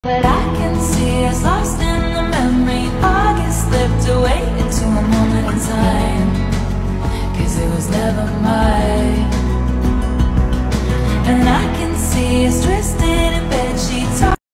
But I can see us lost in the memory. August slipped away into a moment in time, 'cause it was never mine. And I